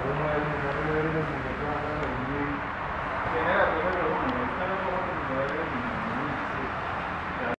Vamos a ver, vamos a ver los muñecos acá,